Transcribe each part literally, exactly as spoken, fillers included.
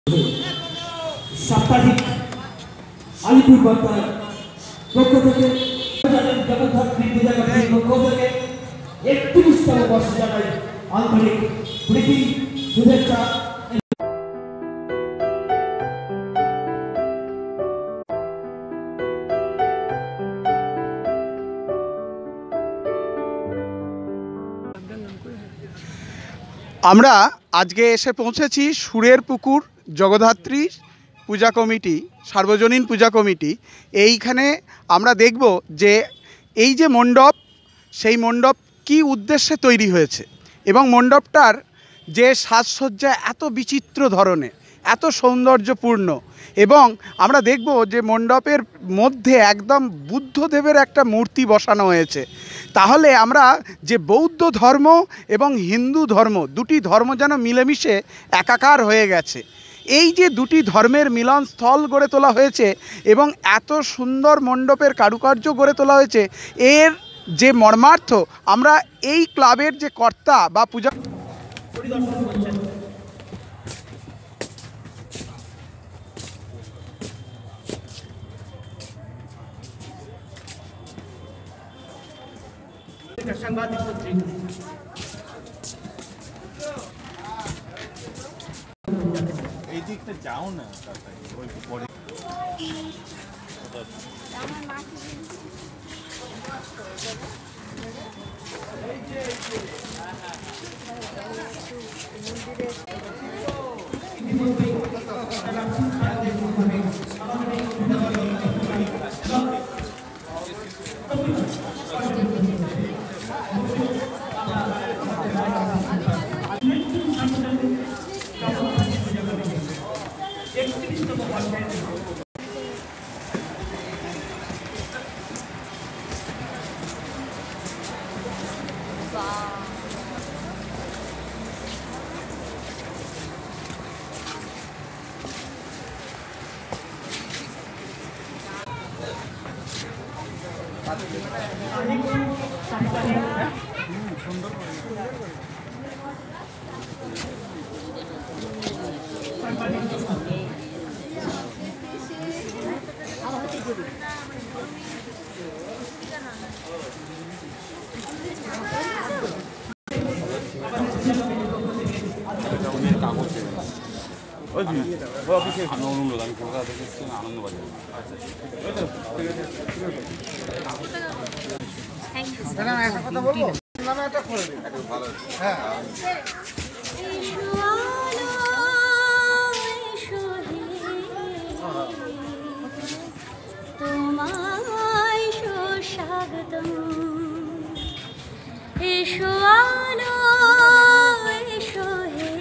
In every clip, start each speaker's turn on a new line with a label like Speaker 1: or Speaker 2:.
Speaker 1: সাপ্তাহিক আলিপুর বার্তার পক্ষ থেকে জগদ্ধাত্রী পূজা কমিটির পক্ষ থেকে একত্রিশতম বর্ষ জানাই আন্তরিক প্রীতি শুভেচ্ছা।
Speaker 2: আমরা আজকে এসে পৌঁছেছি সুরের পুকুর জগদ্ধাত্রী পূজা কমিটি, সার্বজনীন পূজা কমিটি। এইখানে আমরা দেখব যে এই যে মণ্ডপ, সেই মণ্ডপ কি উদ্দেশ্যে তৈরি হয়েছে এবং মণ্ডপটার যে সাজসজ্জা এত বিচিত্র ধরনের, এত সৌন্দর্যপূর্ণ। এবং আমরা দেখব যে মণ্ডপের মধ্যে একদম বুদ্ধদেবের একটা মূর্তি বসানো হয়েছে। তাহলে আমরা যে বৌদ্ধ ধর্ম এবং হিন্দু ধর্ম, দুটি ধর্ম যেন মিলেমিশে একাকার হয়ে গেছে। এই যে দুটি ধর্মের মিলনস্থল গড়ে তোলা হয়েছে এবং এত সুন্দর মণ্ডপের কারুকার্য গড়ে তোলা হয়েছে, এর যে মর্মার্থ আমরা এই ক্লাবের যে কর্তা বা পূজা
Speaker 3: এই দিকটা যাও না, ওই পরে আনন্দ আমি কলকাতা থেকে এসেছি, আনন্দবাজার।
Speaker 4: তোমায় সুস্বাগতম, এসো আলো এসো হে,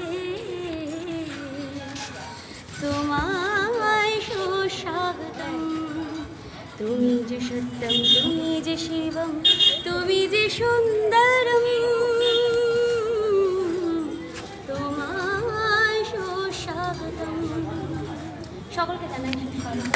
Speaker 4: তোমায় সুস্বাগতম। তুমি যে সত্যম, তুমি যে শিবম, তুমি যে সুন্দরম, তোমায় সুস্বাগতম। সকলকে জানাই সুস্বাগতম।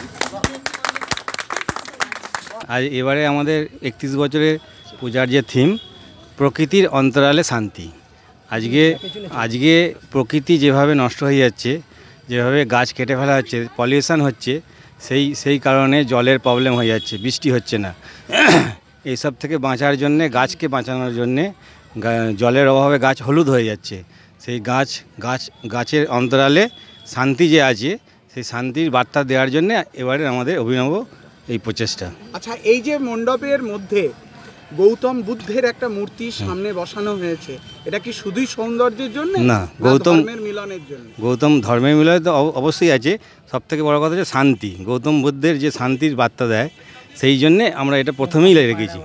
Speaker 5: আজ এবারে আমাদের একত্রিশ বছরের পূজার যে থিম, প্রকৃতির অন্তরালে শান্তি। আজকে আজকে প্রকৃতি যেভাবে নষ্ট হয়ে যাচ্ছে, যেভাবে গাছ কেটে ফেলা হচ্ছে, পলিউশন হচ্ছে, সেই সেই কারণে জলের প্রবলেম হয়ে যাচ্ছে, বৃষ্টি হচ্ছে না। এইসব থেকে বাঁচার জন্যে, গাছকে বাঁচানোর জন্যে, জলের অভাবে গাছ হলুদ হয়ে যাচ্ছে, সেই গাছ গাছ গাছের অন্তরালে শান্তি যে আছে, সেই শান্তির বার্তা দেওয়ার জন্যে এবারে আমাদের অভিনব এই প্রচেষ্টা।
Speaker 2: আচ্ছা, এই যে মণ্ডপের মধ্যে গৌতম বুদ্ধের একটা মূর্তি সামনে বসানো হয়েছে, এটা কি শুধুই সৌন্দর্যের জন্য
Speaker 5: না, গৌতম
Speaker 2: মিলনের জন্য?
Speaker 5: গৌতম ধর্মের মিলন তো অবশ্যই আছে, সব থেকে বড় কথা হচ্ছে শান্তি। গৌতম বুদ্ধের যে শান্তির বার্তা দেয়, সেই জন্যে আমরা এটা প্রথমেই রেখেছি।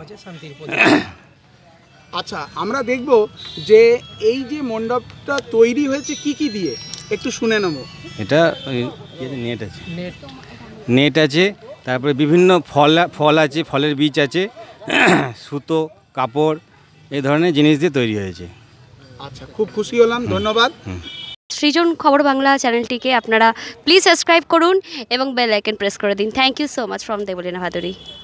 Speaker 2: আচ্ছা, আমরা দেখব যে এই যে মণ্ডপটা তৈরি হয়েছে কি কি দিয়ে, একটু শুনে নেব।
Speaker 5: এটা নেট আছে, নেট আছে, তারপরে বিভিন্ন ফল ফল আছে, ফলের বীজ আছে, সুতো, কাপড়, এই ধরনের জিনিস দিয়ে তৈরি হয়েছে।
Speaker 2: আচ্ছা, খুব খুশি হলাম, ধন্যবাদ।
Speaker 4: সৃজন খবর বাংলা চ্যানেলটিকে আপনারা প্লিজ সাবস্ক্রাইব করুন এবং বেল আইকন প্রেস করে দিন। Thank you so much from Debleena Bhaduri.